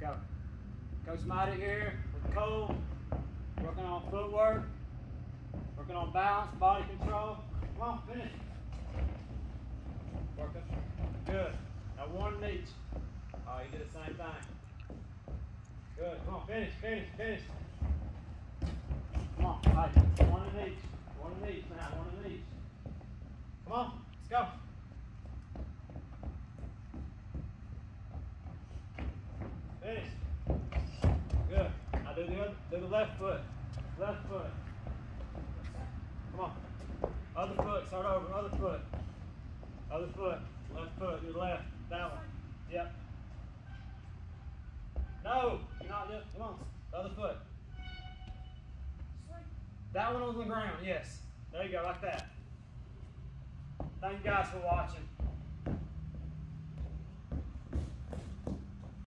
Go. Coach Mighty here with Cole, working on footwork, working on balance, body control. Come on, finish. Working. Good. Now one in each. Oh, you did the same thing. Good. Come on, finish, finish, finish. Come on, right. One in each. One in each now, one in each. Come on, let's go. Finish. Good. Now do the left foot. Left foot. Come on. Other foot. Start over. Other foot. Other foot. Left foot. Do the left. That one. Yep. No. You're not doing. Come on. The other foot. That one on the ground. Yes. There you go. Like that. Thank you guys for watching.